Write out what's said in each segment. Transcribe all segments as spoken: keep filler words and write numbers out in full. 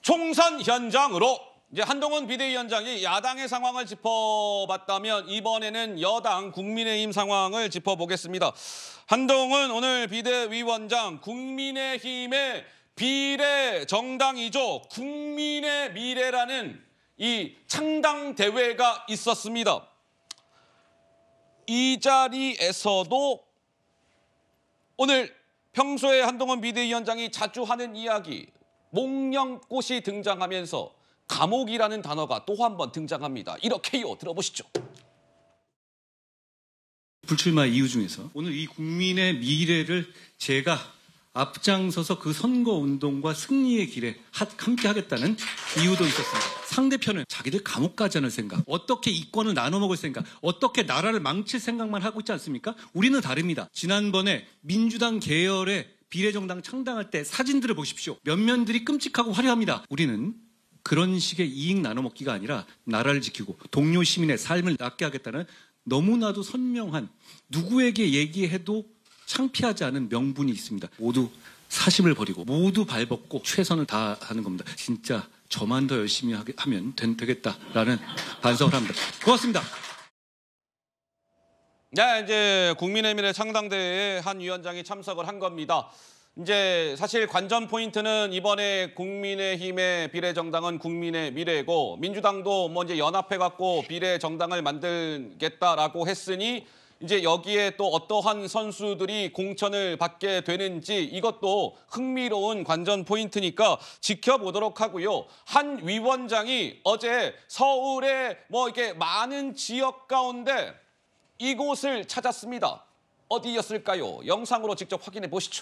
총선 현장으로 이제 한동훈 비대위원장이 야당의 상황을 짚어봤다면 이번에는 여당 국민의힘 상황을 짚어보겠습니다. 한동훈 오늘 비대위원장 국민의힘의 비례 정당이죠. 국민의 미래라는 이 창당 대회가 있었습니다. 이 자리에서도 오늘 평소에 한동훈 비대위원장이 자주 하는 이야기, 목련꽃이 등장하면서 감옥이라는 단어가 또 한 번 등장합니다. 이렇게요. 들어보시죠. 불출마 이유 중에서 오늘 이 국민의 미래를 제가 앞장서서 그 선거운동과 승리의 길에 함께 하겠다는 이유도 있었습니다. 상대편은 자기들 감옥 가지 않을 생각, 어떻게 이권을 나눠먹을 생각, 어떻게 나라를 망칠 생각만 하고 있지 않습니까? 우리는 다릅니다. 지난번에 민주당 계열의 비례정당 창당할 때 사진들을 보십시오. 면면들이 끔찍하고 화려합니다. 우리는 그런 식의 이익 나눠먹기가 아니라 나라를 지키고 동료 시민의 삶을 낫게 하겠다는 너무나도 선명한, 누구에게 얘기해도 창피하지 않은 명분이 있습니다. 모두 사심을 버리고 모두 발벗고 최선을 다하는 겁니다. 진짜 저만 더 열심히 하면 되겠다라는 반성을 합니다. 고맙습니다. 네, 이제 국민의힘의 창당대회에 한 위원장이 참석을 한 겁니다. 이제 사실 관전 포인트는 이번에 국민의힘의 비례정당은 국민의 미래고, 민주당도 뭐 이제 연합해갖고 비례정당을 만들겠다라고 했으니 이제 여기에 또 어떠한 선수들이 공천을 받게 되는지 이것도 흥미로운 관전 포인트니까 지켜보도록 하고요. 한 위원장이 어제 서울의 뭐 이렇게 많은 지역 가운데 이곳을 찾았습니다. 어디였을까요? 영상으로 직접 확인해 보시죠.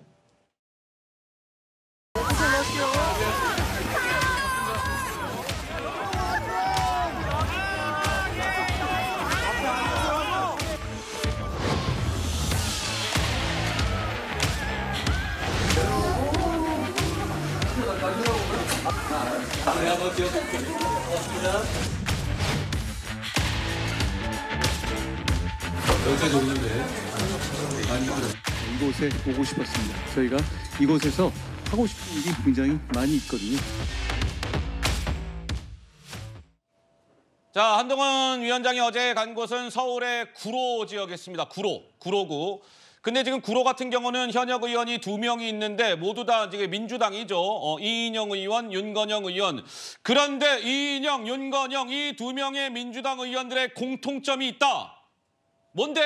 여기까지 오는데 많이 이곳에 오고 싶었습니다. 저희가 이곳에서 하고 싶은 일이 굉장히 많이 있거든요. 자, 한동훈 위원장이 어제 간 곳은 서울의 구로 지역이었습니다. 구로, 구로구. 근데 지금 구로 같은 경우는 현역 의원이 두 명이 있는데 모두 다 지금 민주당이죠. 어, 이인영 의원, 윤건영 의원. 그런데 이인영, 윤건영 이 두 명의 민주당 의원들의 공통점이 있다. 뭔데?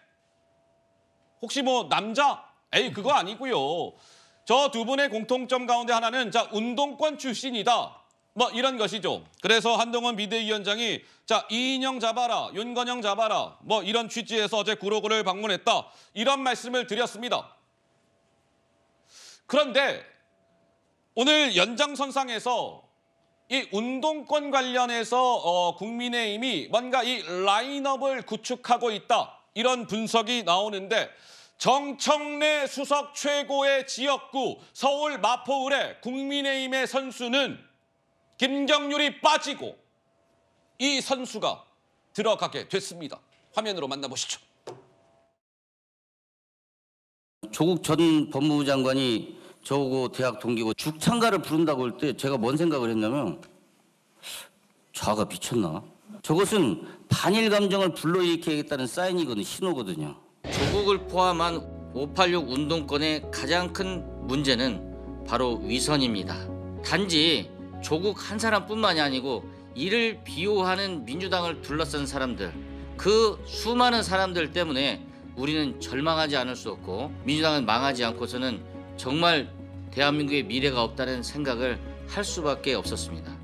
혹시 뭐 남자? 에이, 그거 아니고요. 저 두 분의 공통점 가운데 하나는 자 운동권 출신이다. 뭐 이런 것이죠. 그래서 한동훈 비대위원장이 자 이인영 잡아라, 윤건영 잡아라. 뭐 이런 취지에서 어제 구로구를 방문했다. 이런 말씀을 드렸습니다. 그런데 오늘 연장선상에서 이 운동권 관련해서 어, 국민의힘이 뭔가 이 라인업을 구축하고 있다. 이런 분석이 나오는데 정청래 수석 최고의 지역구 서울 마포을의 국민의힘의 선수는 김경률이 빠지고 이 선수가 들어가게 됐습니다. 화면으로 만나보시죠. 조국 전 법무부 장관이 저하고 대학 동기고 죽창가를 부른다고 할 때 제가 뭔 생각을 했냐면 저가 미쳤나? 저것은 반일 감정을 불러일으키겠다는 사인이거든요. 신호거든요. 조국을 포함한 오팔육 운동권의 가장 큰 문제는 바로 위선입니다. 단지 조국 한 사람뿐만이 아니고 이를 비호하는 민주당을 둘러싼 사람들, 그 수많은 사람들 때문에 우리는 절망하지 않을 수 없고 민주당은 망하지 않고서는 정말 대한민국의 미래가 없다는 생각을 할 수밖에 없었습니다.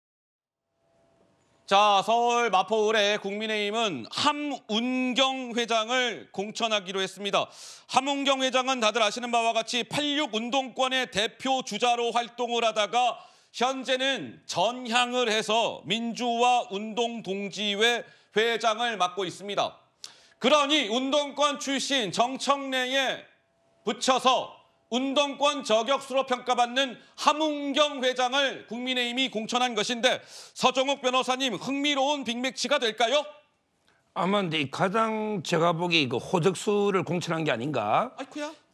자, 서울 마포을의 국민의힘은 함운경 회장을 공천하기로 했습니다. 함운경 회장은 다들 아시는 바와 같이 팔십육 운동권의 대표 주자로 활동을 하다가 현재는 전향을 해서 민주화 운동동지회 회장을 맡고 있습니다. 그러니 운동권 출신 정청래에 붙여서 운동권 저격수로 평가받는 함운경 회장을 국민의힘이 공천한 것인데 서정욱 변호사님, 흥미로운 빅매치가 될까요? 아마 근데 가장 제가 보기에 그 호적수를 공천한 게 아닌가. 아이쿠야.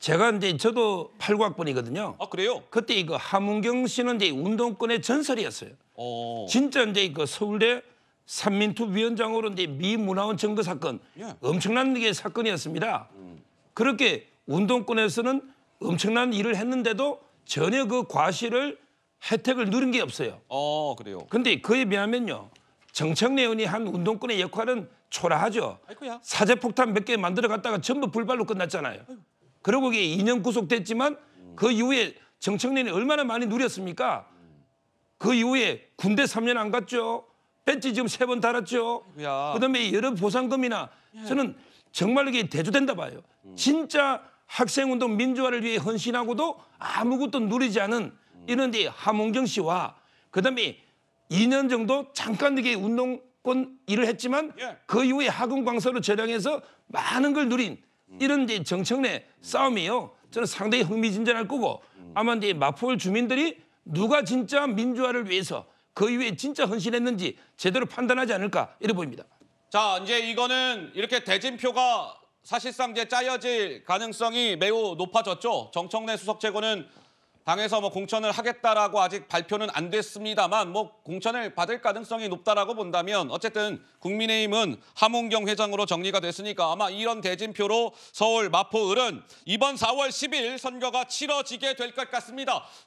제가 이제 저도 팔구 학번이거든요. 아 그래요? 그때 이거 하문경 씨는 이제 운동권의 전설이었어요. 어. 진짜 이제 그 서울대 삼민투 위원장으로 이제 미문화원 증거 사건 예. 엄청난 게 사건이었습니다. 그렇게 운동권에서는 엄청난 일을 했는데도 전혀 그 과실을 혜택을 누린 게 없어요. 어 그래요. 근데 그에 비하면요. 정청래 의원이 한 운동권의 역할은 초라하죠. 아이고야. 사제폭탄 몇 개 만들어 갔다가 전부 불발로 끝났잖아요. 그리고 이게 이 년 구속됐지만 그 이후에 정청래는 얼마나 많이 누렸습니까? 그 이후에 군대 삼 년 안 갔죠. 배지 지금 세 번 달았죠. 아이고야. 그다음에 여러 보상금이나 저는 정말 이게 대조된다 봐요. 진짜 학생운동 민주화를 위해 헌신하고도 아무것도 누리지 않은 이런 데 하몽경 씨와 그다음에 이 년 정도 잠깐 이게 운동권 일을 했지만 예. 그 이후에 하금 광서로 전향해서 많은 걸 누린 이런 이제 정청래 싸움이에요. 저는 상당히 흥미진진할 거고 아마 이제 마포울 주민들이 누가 진짜 민주화를 위해서 그 이후에 진짜 헌신했는지 제대로 판단하지 않을까 이래 보입니다. 자, 이제 이거는 이렇게 대진표가 사실상 이제 짜여질 가능성이 매우 높아졌죠. 정청래 수석 최고는 당에서 뭐 공천을 하겠다라고 아직 발표는 안 됐습니다만 뭐 공천을 받을 가능성이 높다라고 본다면 어쨌든 국민의힘은 하문경 회장으로 정리가 됐으니까 아마 이런 대진표로 서울 마포을은 이번 사월 십일 선거가 치러지게 될 것 같습니다.